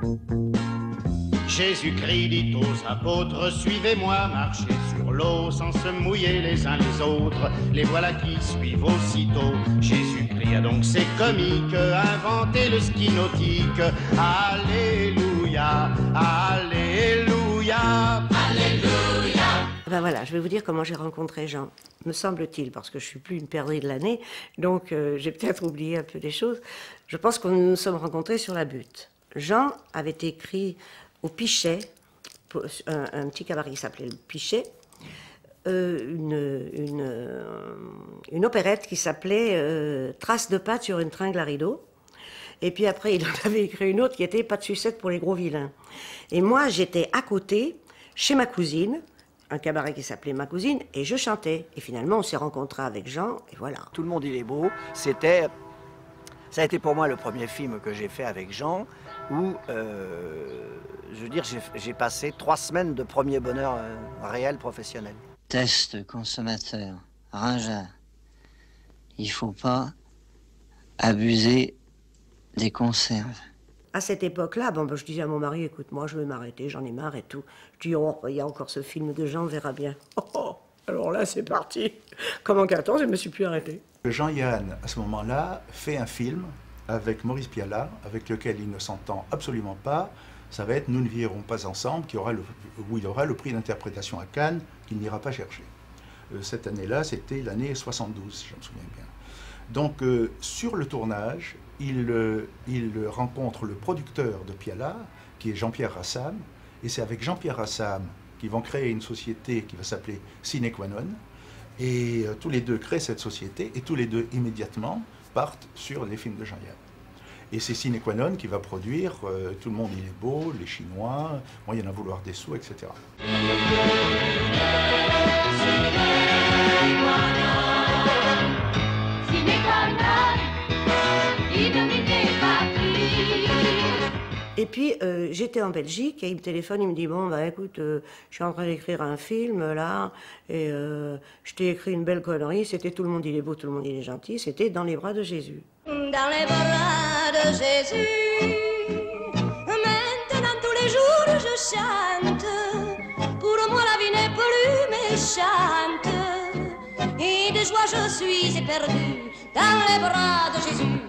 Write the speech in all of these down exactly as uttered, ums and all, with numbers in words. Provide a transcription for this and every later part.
Jésus-Christ dit aux apôtres, suivez-moi, marchez sur l'eau sans se mouiller les uns les autres. Les voilà qui suivent aussitôt. Jésus-Christ a donc ses comiques inventé le ski nautique. Alléluia, Alléluia, Alléluia. Ben voilà, je vais vous dire comment j'ai rencontré Jean, me semble-t-il, parce que je suis plus une perdrix de l'année, donc euh, j'ai peut-être oublié un peu des choses. Je pense que nous nous sommes rencontrés sur la Butte. Jean avait écrit au Pichet, un, un petit cabaret qui s'appelait le Pichet, euh, une, une, euh, une opérette qui s'appelait euh, Traces de pâte sur une tringle à rideau. Et puis après, il en avait écrit une autre qui était Pas de sucette pour les gros vilains. Et moi, j'étais à côté, chez ma cousine, un cabaret qui s'appelait Ma Cousine, et je chantais. Et finalement, on s'est rencontrés avec Jean, et voilà. Tout le monde, il est beau. C'était... Ça a été pour moi le premier film que j'ai fait avec Jean, où, euh, je veux dire, j'ai passé trois semaines de premier bonheur euh, réel, professionnel. Test consommateur, Ringard. Il faut pas abuser des conserves. À cette époque-là, bon, ben, je disais à mon mari, écoute, moi je vais m'arrêter, j'en ai marre et tout. Je dis, oh, il y a encore ce film de Jean, on verra bien. Oh, oh, alors là, c'est parti. Comme en quatorze, je ne me suis plus arrêtée. Jean-Yann, à ce moment-là, fait un film avec Maurice Pialat, avec lequel il ne s'entend absolument pas. Ça va être Nous ne vivrons pas ensemble, qui aura le, où il aura le prix d'interprétation à Cannes, qu'il n'ira pas chercher. Euh, cette année-là, c'était l'année soixante-douze, je me souviens bien. Donc, euh, sur le tournage, il, euh, il rencontre le producteur de Pialat, qui est Jean-Pierre Rassam, et c'est avec Jean-Pierre Rassam qu'ils vont créer une société qui va s'appeler Sine Qua Non. Et euh, tous les deux créent cette société, et tous les deux, immédiatement, partent sur les films de Jean-Yann. Et c'est Sine Qua Non qui va produire euh, Tout le monde il est beau, Les Chinois, bon, il y en a vouloir des sous, et cetera. Et puis, euh, j'étais en Belgique et il me téléphone, il me dit, bon, bah écoute, euh, je suis en train d'écrire un film, là, et euh, je t'ai écrit une belle connerie, c'était Tout le monde il est beau, tout le monde il est gentil, c'était Dans les bras de Jésus. Dans les bras de Jésus, maintenant tous les jours je chante, pour moi la vie n'est plus méchante, et de joie je suis éperdue dans les bras de Jésus.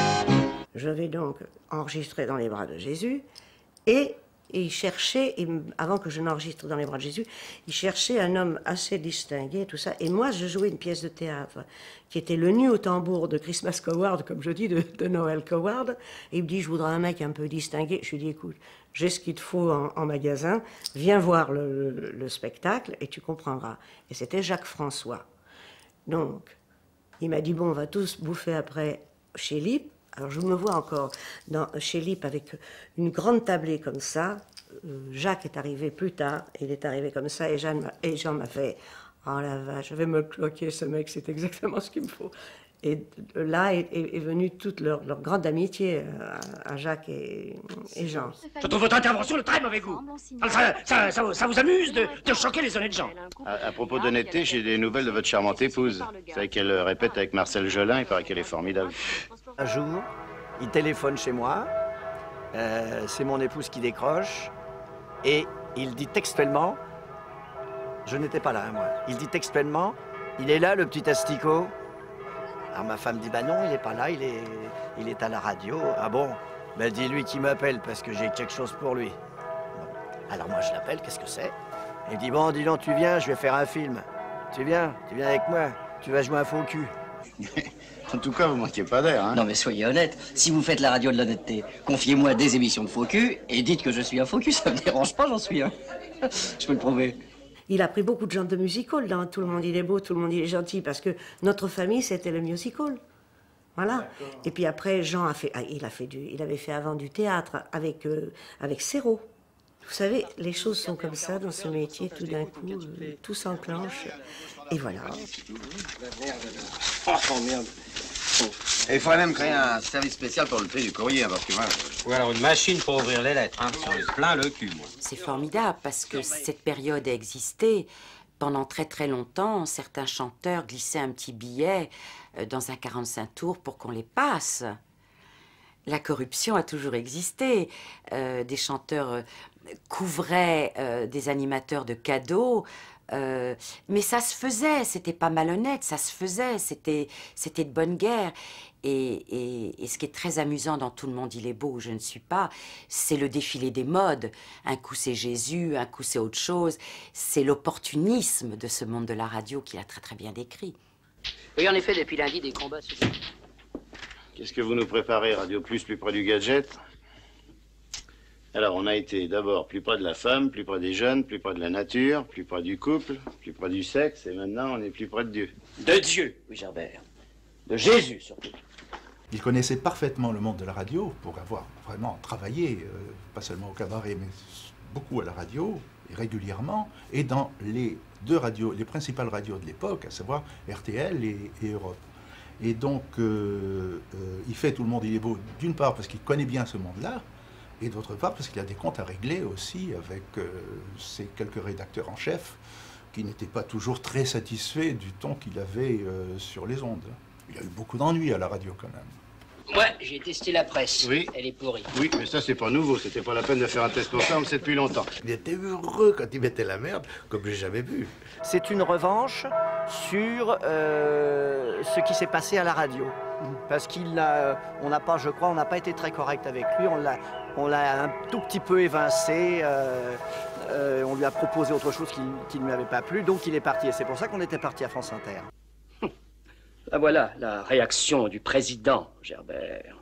Je vais donc enregistrer Dans les bras de Jésus, et il cherchait, et avant que je n'enregistre Dans les bras de Jésus, il cherchait un homme assez distingué, tout ça. Et moi, je jouais une pièce de théâtre qui était Le Nu au tambour de Christmas Coward, comme je dis, de, de Noël Coward. Et il me dit, je voudrais un mec un peu distingué. Je lui dis, écoute, j'ai ce qu'il te faut en, en magasin, viens voir le, le, le spectacle et tu comprendras. Et c'était Jacques François. Donc, il m'a dit, bon, on va tous bouffer après chez Lippe. Alors je me vois encore dans, chez Lippe avec une grande tablée comme ça. Euh, Jacques est arrivé plus tard, il est arrivé comme ça, et, Jeanne et Jean m'a fait « Oh la vache, je vais me cloquer ce mec, c'est exactement ce qu'il me faut ». Et là est, est, est venue toute leur, leur grande amitié à, à Jacques et, et Jean. Je trouve votre intervention de très mauvais goût. Ça, ça, ça, ça vous amuse de, de choquer les honnêtes gens. À, à propos d'honnêteté, j'ai des nouvelles de votre charmante épouse. Vous savez qu'elle répète avec Marcel Jolin, il paraît qu'elle est formidable. Un jour, il téléphone chez moi, euh, c'est mon épouse qui décroche, et il dit textuellement, je n'étais pas là, hein, moi, il dit textuellement, il est là le petit asticot. Alors ma femme dit, bah non, il n'est pas là, il est, il est à la radio. Ah bon? Ben dis-lui qu'il m'appelle parce que j'ai quelque chose pour lui. Bon. Alors moi je l'appelle, qu'est-ce que c'est? Il dit, bon, dis donc, tu viens, je vais faire un film. Tu viens, tu viens avec moi, tu vas jouer un faux cul. En tout cas, vous manquez pas d'air, hein? Non mais soyez honnête, si vous faites la radio de l'honnêteté, confiez-moi des émissions de faux cul et dites que je suis un faux cul, ça me dérange pas, j'en suis un. Je peux le prouver. Il a pris beaucoup de gens de musical dans Tout le monde il est beau, tout le monde il est gentil, parce que notre famille c'était le musical. Voilà. Et puis après, Jean a fait, ah, il a fait du, il avait fait avant du théâtre avec euh, avec Serrault. Vous savez, les choses sont comme ça dans ce métier, tout d'un coup, euh, tout s'enclenche. Et voilà. Oh merde. Et il faudrait même créer un service spécial pour le tri du courrier, parce que moi... Ou alors une machine pour ouvrir les lettres, hein. J'en ai plein le cul, moi. C'est formidable, parce que cette période a existé. Pendant très très longtemps, certains chanteurs glissaient un petit billet dans un quarante-cinq tours pour qu'on les passe. La corruption a toujours existé. Euh, des chanteurs euh, couvraient euh, des animateurs de cadeaux. Euh, mais ça se faisait, c'était pas malhonnête, ça se faisait, c'était c'était de bonne guerre. Et, et, et ce qui est très amusant dans Tout le monde il est beau, où je ne suis pas, c'est le défilé des modes. Un coup c'est Jésus, un coup c'est autre chose. C'est l'opportunisme de ce monde de la radio qu'il a très très bien décrit. Oui, en effet, depuis lundi, des combats sur... Qu'est-ce que vous nous préparez, Radio Plus, plus près du gadget? Alors, on a été d'abord plus près de la femme, plus près des jeunes, plus près de la nature, plus près du couple, plus près du sexe, et maintenant, on est plus près de Dieu. De Dieu, oui, Gerbert. De Jésus, surtout. Il connaissait parfaitement le monde de la radio, pour avoir vraiment travaillé, euh, pas seulement au cabaret, mais beaucoup à la radio, et régulièrement, et dans les deux radios, les principales radios de l'époque, à savoir R T L et, et Europe. Et donc, euh, euh, il fait Tout le monde il est beau, d'une part parce qu'il connaît bien ce monde-là, et d'autre part parce qu'il a des comptes à régler aussi avec euh, ses quelques rédacteurs en chef qui n'étaient pas toujours très satisfaits du ton qu'il avait euh, sur les ondes. Il a eu beaucoup d'ennuis à la radio quand même. Moi, j'ai testé la presse. Oui. Elle est pourrie. Oui, mais ça, c'est pas nouveau. C'était pas la peine de faire un test pour ça, on le sait depuis longtemps. Il était heureux quand il mettait la merde, comme j'ai jamais vu. C'est une revanche sur euh, ce qui s'est passé à la radio. Parce qu'il n'a, on n'a pas, je crois, on n'a pas été très correct avec lui. On l'a, on l'a un tout petit peu évincé. Euh, euh, on lui a proposé autre chose qui, qui ne lui avait pas plu, donc il est parti. Et c'est pour ça qu'on était parti à France Inter. Ah voilà, la réaction du président, Gerbert.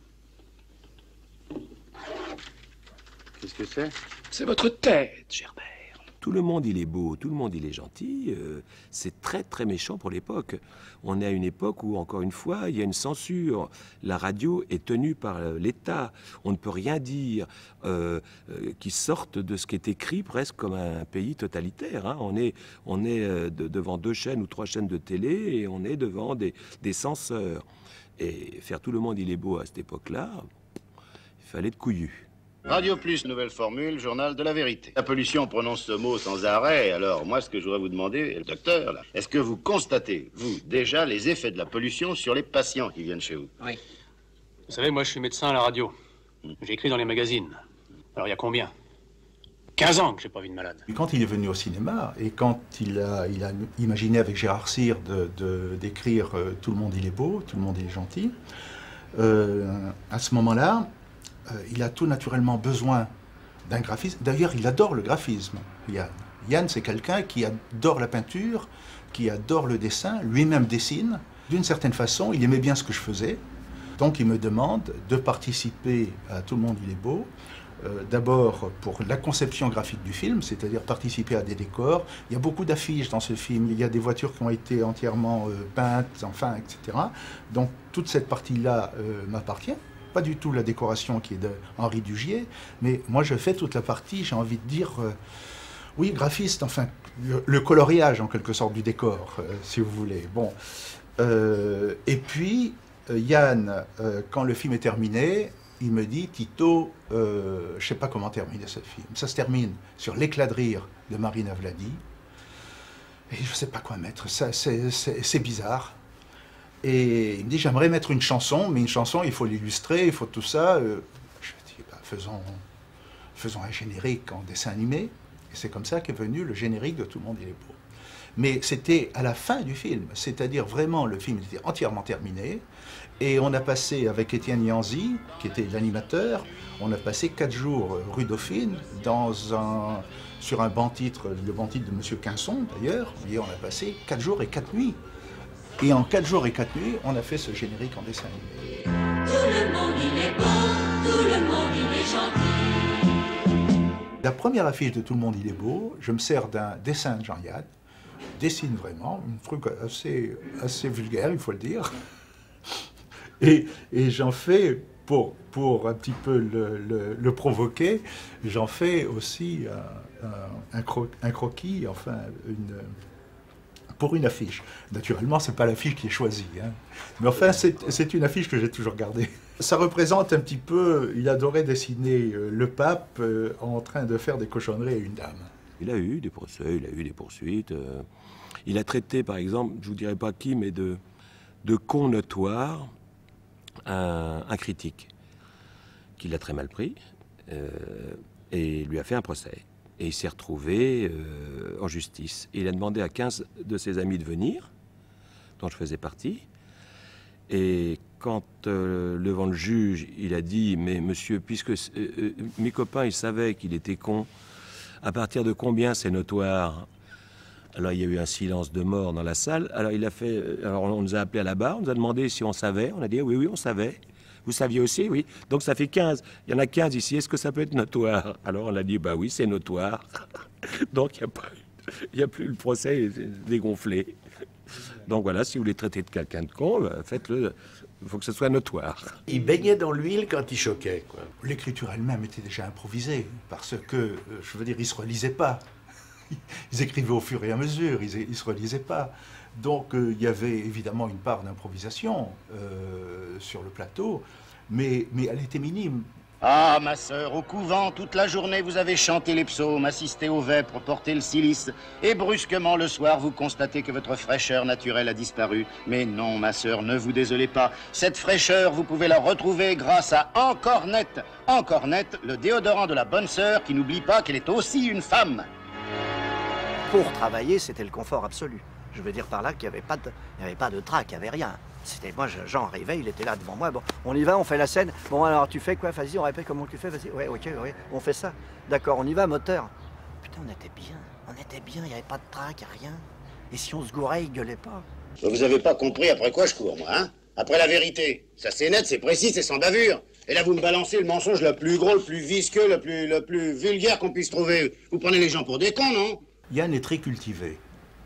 Qu'est-ce que c'est? C'est votre tête, Gerbert. Tout le monde il est beau, tout le monde il est gentil, euh, c'est très très méchant pour l'époque. On est à une époque où, encore une fois, il y a une censure. La radio est tenue par l'État. On ne peut rien dire euh, euh, qui sorte de ce qui est écrit, presque comme un pays totalitaire. Hein. On est, on est euh, de, devant deux chaînes ou trois chaînes de télé et on est devant des, des censeurs. Et faire Tout le monde il est beau à cette époque-là, il fallait de couillu. Radio Plus, nouvelle formule, journal de la vérité. La pollution prononce ce mot sans arrêt, alors moi ce que je voudrais vous demander, et le docteur là, est-ce que vous constatez, vous, déjà les effets de la pollution sur les patients qui viennent chez vous? Oui. Vous savez, moi je suis médecin à la radio. J'ai écrit dans les magazines. Alors il y a combien? quinze ans que j'ai pas vu de malade. Quand il est venu au cinéma, et quand il a, il a imaginé avec Gérard Cyr de, de, d'écrire euh, Tout le monde il est beau, tout le monde il est gentil, euh, à ce moment-là, Euh, il a tout naturellement besoin d'un graphisme. D'ailleurs, il adore le graphisme, Yann. Yann, c'est quelqu'un qui adore la peinture, qui adore le dessin, lui-même dessine. D'une certaine façon, il aimait bien ce que je faisais. Donc, il me demande de participer à Tout le monde il est beau. Euh, D'abord pour la conception graphique du film, c'est-à-dire participer à des décors. Il y a beaucoup d'affiches dans ce film. Il y a des voitures qui ont été entièrement euh, peintes, enfin, et cetera. Donc, toute cette partie-là euh, m'appartient. Pas du tout la décoration qui est de Henri Dugier, mais moi je fais toute la partie, j'ai envie de dire, euh, oui, graphiste, enfin, le, le coloriage en quelque sorte du décor, euh, si vous voulez. Bon, euh, et puis euh, Yann, euh, quand le film est terminé, il me dit, Tito, euh, je sais pas comment terminer ce film. Ça se termine sur l'éclat de rire de Marina Vladi, et je sais pas quoi mettre. Ça, c'est, c'est, c'est bizarre. Et il me dit, j'aimerais mettre une chanson, mais une chanson, il faut l'illustrer, il faut tout ça. Euh, je dis, bah, faisons, faisons un générique en dessin animé. Et c'est comme ça qu'est venu le générique de Tout le monde il est beau. Mais c'était à la fin du film, c'est-à-dire vraiment, le film était entièrement terminé. Et on a passé, avec Étienne Yanzi, qui était l'animateur, on a passé quatre jours rue Dauphine, dans un, sur un banc-titre, le banc-titre de Monsieur Quinson d'ailleurs, et on a passé quatre jours et quatre nuits. Et en quatre jours et quatre nuits, on a fait ce générique en dessin animé. Tout le monde il est beau, tout le monde il est gentil. La première affiche de Tout le monde il est beau, je me sers d'un dessin de Jean-Yann, dessine vraiment, un truc assez, assez vulgaire, il faut le dire. Et, et j'en fais, pour, pour un petit peu le, le, le provoquer, j'en fais aussi un, un, un, cro un croquis, enfin une... pour une affiche. Naturellement, ce n'est pas l'affiche qui est choisie. Hein. Mais enfin, c'est une affiche que j'ai toujours gardée. Ça représente un petit peu, il adorait dessiner euh, le pape euh, en train de faire des cochonneries à une dame. Il a eu des procès, il a eu des poursuites. Euh, il a traité, par exemple, je ne vous dirai pas qui, mais de, de con notoire un, un critique. qui l'a très mal pris, euh, et lui a fait un procès. Et il s'est retrouvé euh, en justice. Et il a demandé à quinze de ses amis de venir, dont je faisais partie. Et quand, euh, devant le juge, il a dit « Mais monsieur, puisque euh, euh, mes copains, ils savaient qu'il était con, à partir de combien c'est notoire ?» Alors il y a eu un silence de mort dans la salle. Alors il a fait, alors on nous a appelés à la barre, on nous a demandé si on savait. On a dit oui, oui, on savait. Vous saviez aussi, oui. Donc ça fait quinze. Il y en a quinze ici. Est-ce que ça peut être notoire? Alors on a dit bah oui, c'est notoire. Donc il n'y a pas, il y a plus le procès est dégonflé. Donc voilà, si vous voulez traiter de quelqu'un de con, bah, faites-le. Il faut que ce soit notoire. Il baignait dans l'huile quand il choquait, quoi. L'écriture elle-même était déjà improvisée parce que, je veux dire, ils se relisaient pas. Ils écrivaient au fur et à mesure, ils ne se relisaient pas. Donc euh, il y avait évidemment une part d'improvisation euh, sur le plateau, mais, mais elle était minime. Ah, ma sœur, au couvent, toute la journée, vous avez chanté les psaumes, assisté aux vêpres, porté le cilice, et brusquement, le soir, vous constatez que votre fraîcheur naturelle a disparu. Mais non, ma sœur, ne vous désolez pas. Cette fraîcheur, vous pouvez la retrouver grâce à Encore Net. Encore Net, le déodorant de la bonne sœur qui n'oublie pas qu'elle est aussi une femme. Pour travailler, c'était le confort absolu. Je veux dire par là qu'il n'y avait pas de, il n'y avait pas de trac, il n'y avait rien. C'était moi, Jean arrivait, il était là devant moi. Bon, on y va, on fait la scène. Bon, alors tu fais quoi? Vas-y, on répète comment tu fais. Vas-y, ouais, ok, ouais, on fait ça. D'accord, on y va, moteur. Putain, on était bien, on était bien, il n'y avait pas de trac, rien. Et si on se gourait, il gueulait pas. Vous avez pas compris après quoi je cours, moi, hein? Après la vérité. Ça, c'est net, c'est précis, c'est sans bavure. Et là, vous me balancez le mensonge le plus gros, le plus visqueux, le plus, le plus vulgaire qu'on puisse trouver. Vous prenez les gens pour des cons, non? Yann est très cultivé.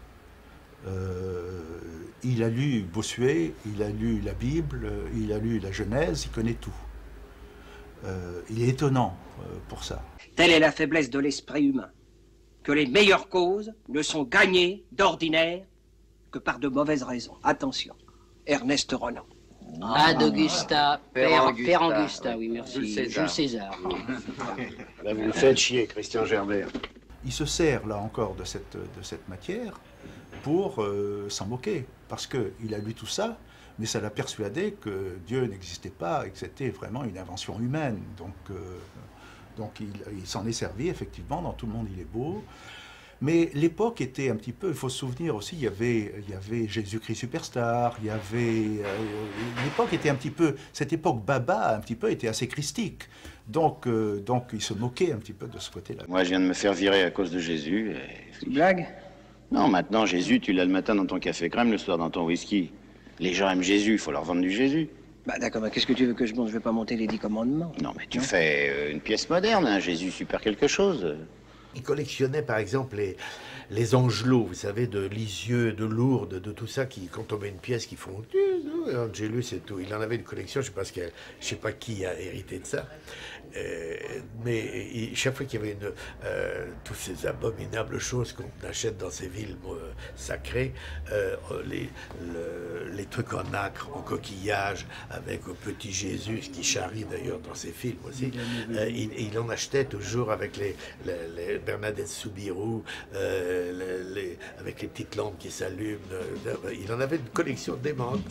Euh, il a lu Bossuet, il a lu la Bible, il a lu la Genèse, il connaît tout. Euh, il est étonnant euh, pour ça. Telle est la faiblesse de l'esprit humain, que les meilleures causes ne sont gagnées d'ordinaire que par de mauvaises raisons. Attention, Ernest Renan. Ah, d'Augusta, Père Père Augusta, Père Augusta, oui, merci. Jules César. Jules César. Là, vous me faites chier, Christian Gerbert. Il se sert là encore de cette, de cette matière pour euh, s'en moquer, parce qu'il a lu tout ça, mais ça l'a persuadé que Dieu n'existait pas et que c'était vraiment une invention humaine. Donc, euh, donc il, il s'en est servi effectivement dans Tout le monde il est beau. Mais l'époque était un petit peu, il faut se souvenir aussi, il y avait, il y avait Jésus-Christ Superstar, il y avait... Euh, l'époque était un petit peu, cette époque baba un petit peu était assez christique. Donc, euh, donc il se moquait un petit peu de ce côté-là. Moi, je viens de me faire virer à cause de Jésus. Et... Tu blagues? Non, maintenant, Jésus, tu l'as le matin dans ton café crème, le soir dans ton whisky. Les gens aiment Jésus, il faut leur vendre du Jésus. Bah d'accord, mais qu'est-ce que tu veux que je monte? Je vais pas monter les dix commandements. Non, mais tu fais euh, une pièce moderne, hein, Jésus super quelque chose. Il collectionnait par exemple les, les angelots, vous savez, de Lisieux, de Lourdes, de tout ça, qui, quand on met une pièce qui font Angelus et tout. Il en avait une collection, je ne sais, sais pas qui a hérité de ça. Euh, mais il, chaque fois qu'il y avait une, euh, toutes ces abominables choses qu'on achète dans ces villes euh, sacrées, euh, les, le, les trucs en nacre, en coquillage, avec au petit Jésus, ce qui charrie d'ailleurs dans ses films aussi, euh, il, il en achetait toujours avec les, les, les Bernadette Soubirous, euh, les, les, avec les petites lampes qui s'allument. Euh, il en avait une collection démente.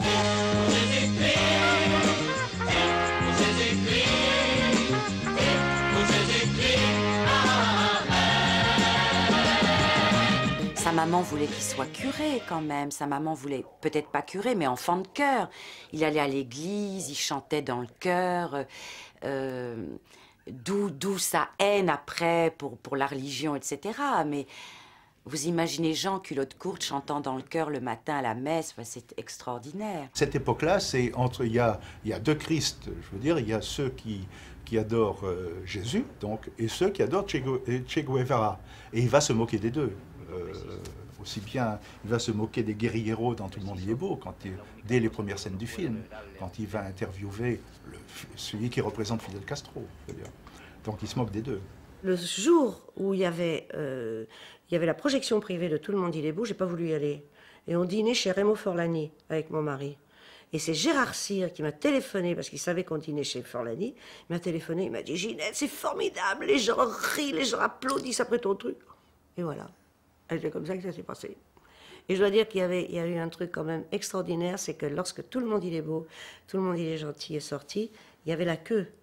Sa maman voulait qu'il soit curé quand même. Sa maman voulait peut-être pas curé, mais enfant de chœur. Il allait à l'église, il chantait dans le chœur. Euh, D'où d'où sa haine après pour, pour la religion, et cetera. Mais vous imaginez Jean, culotte courte, chantant dans le chœur le matin à la messe, enfin, c'est extraordinaire. Cette époque-là, c'est entre il y a, il y a deux Christ, je veux dire, il y a ceux qui, qui adorent euh, Jésus, donc, et ceux qui adorent Che, che Guevara. Et il va se moquer des deux. Euh, aussi bien, il va se moquer des guérilleros dans Tout le monde y est beau, quand il, dès les premières scènes du film, quand il va interviewer le, celui qui représente Fidel Castro. Donc il se moque des deux. Le jour où il y avait, euh, il y avait la projection privée de Tout le monde il est beau, j'ai pas voulu y aller. Et on dînait chez Remo Forlani avec mon mari. Et c'est Gérard Cyr qui m'a téléphoné, parce qu'il savait qu'on dînait chez Forlani. Il m'a téléphoné, il m'a dit « Ginette, c'est formidable, les gens rient, les gens applaudissent après ton truc. » Et voilà. C'est comme ça que ça s'est passé. Et je dois dire qu'il y avait, il y a eu un truc quand même extraordinaire, c'est que lorsque Tout le monde il est beau, Tout le monde il est gentil est sorti, il y avait la queue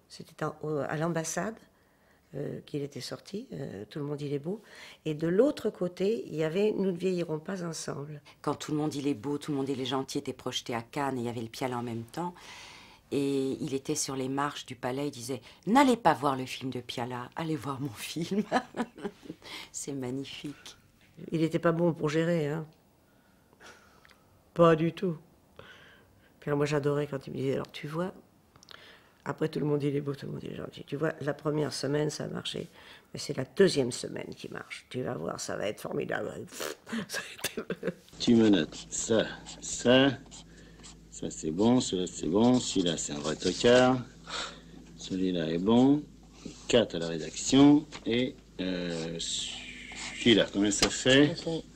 C'était à l'ambassade euh, qu'il était sorti, euh, Tout le monde il est beau. Et de l'autre côté, il y avait Nous ne vieillirons pas ensemble. Quand Tout le monde il est beau, Tout le monde il est gentil était projeté à Cannes et il y avait le Piala en même temps. Et il était sur les marches du palais, il disait « N'allez pas voir le film de Piala, allez voir mon film. » C'est magnifique. Il n'était pas bon pour gérer, hein. Pas du tout. Puis alors, moi j'adorais quand il me disait « Alors tu vois, après Tout le monde il est beau, tout le monde il est gentil. Tu vois, la première semaine ça a marché, mais c'est la deuxième semaine qui marche. Tu vas voir, ça va être formidable. » Ça a été... Tu me notes ça, ça... Ça c'est bon, celui-là c'est bon, celui-là c'est un vrai tocard, celui-là est bon, quatre à la rédaction, et euh, celui-là, combien ça fait?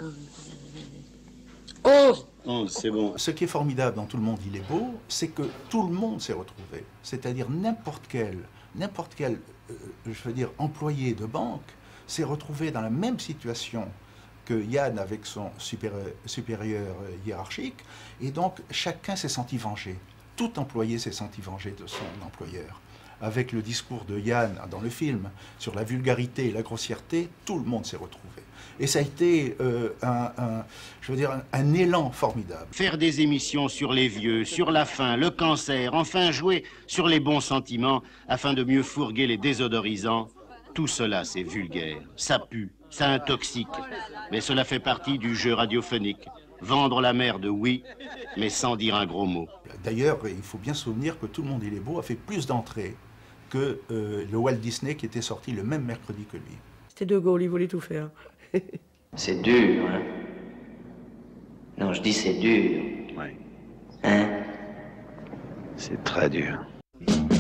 onze. onze, c'est bon. Ce qui est formidable dans Tout le monde il est beau, c'est que tout le monde s'est retrouvé. C'est-à-dire n'importe quel, n'importe quel, euh, je veux dire, employé de banque s'est retrouvé dans la même situation que Yann avec son supérieur, supérieur hiérarchique, et donc chacun s'est senti vengé. Tout employé s'est senti vengé de son employeur. Avec le discours de Yann dans le film sur la vulgarité et la grossièreté, tout le monde s'est retrouvé. Et ça a été euh, un, un, je veux dire, un, un élan formidable. Faire des émissions sur les vieux, sur la faim, le cancer, enfin jouer sur les bons sentiments afin de mieux fourguer les désodorisants, tout cela c'est vulgaire, ça pue, ça intoxique, mais cela fait partie du jeu radiophonique. Vendre la merde, oui, mais sans dire un gros mot. D'ailleurs, il faut bien se souvenir que Tout le monde il est beau a fait plus d'entrées que euh, le Walt Disney qui était sorti le même mercredi que lui. C'était De Gaulle, il voulait tout faire. C'est dur, hein? Non, je dis c'est dur. Ouais. Hein? C'est très dur.